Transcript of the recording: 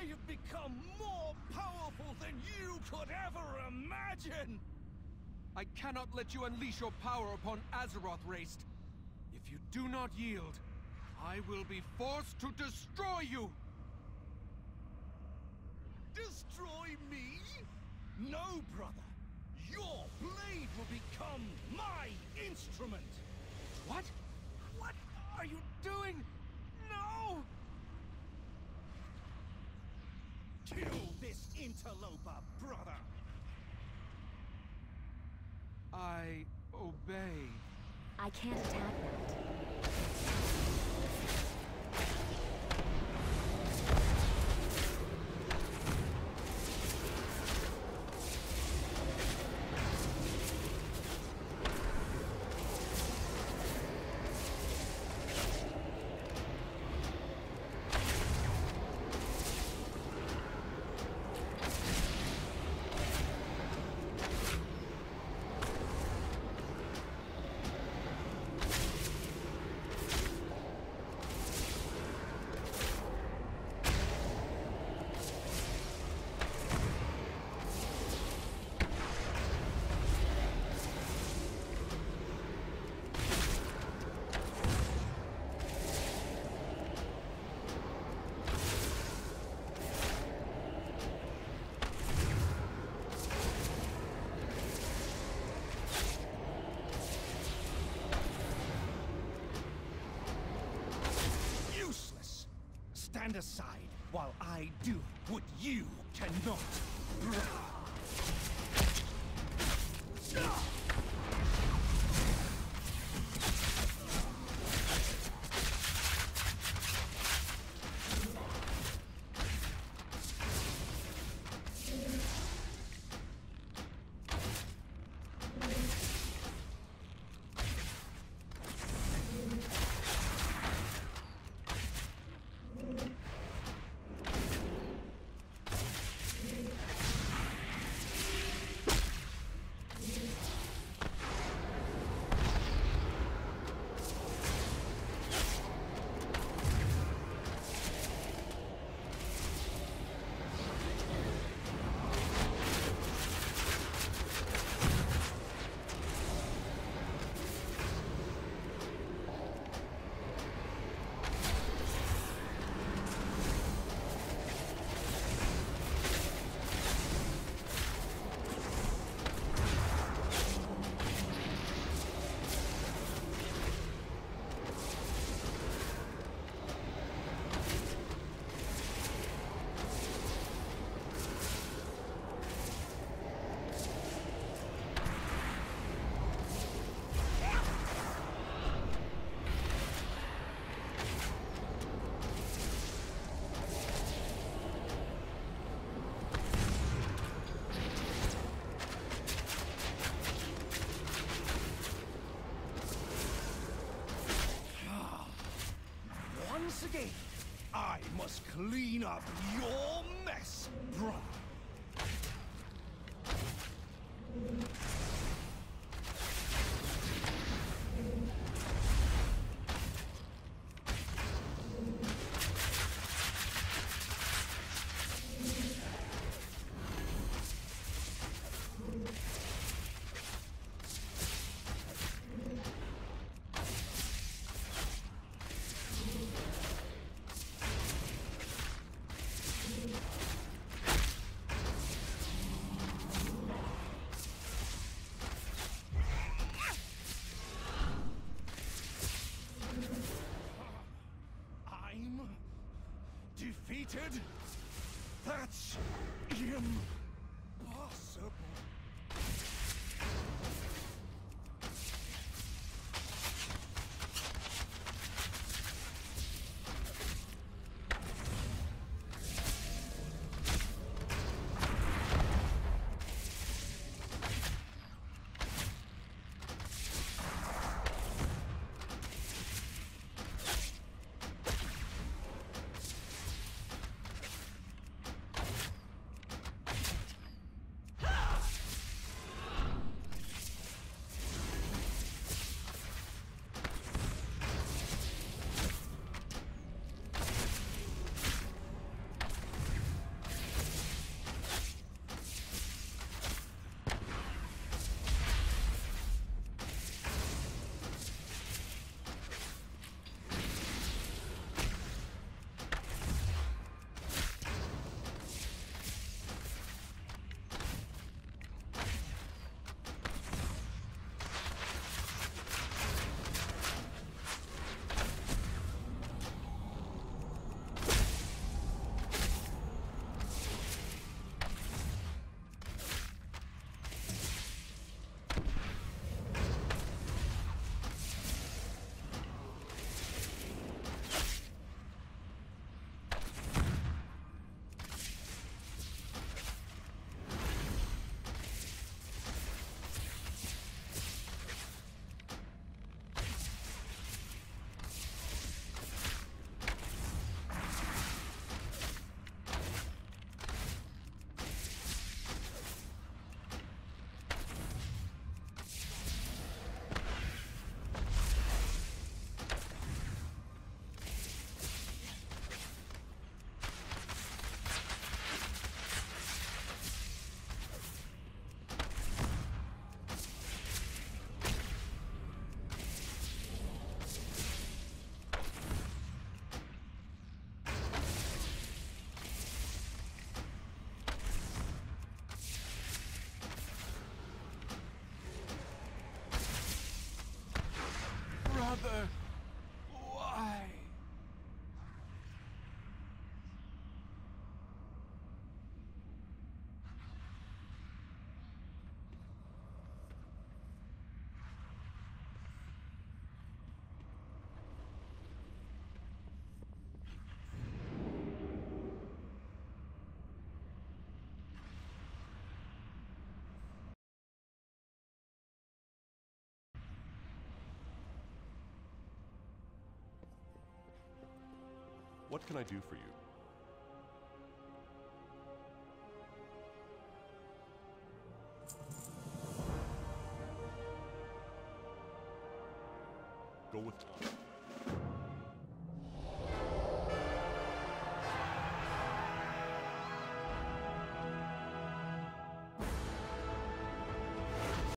I have become more powerful than you could ever imagine! I cannot let you unleash your power upon Azeroth, Rayst. If you do not yield, I will be forced to destroy you! Destroy me? No, brother. Your blade will become my instrument! What? What are you doing? No! Kill this interloper, brother! I obey. I can't attack that. Stand aside while I do what you cannot. Once again, I must clean up your mess, brother. Defeated? That's impossible. What can I do for you? Go with time.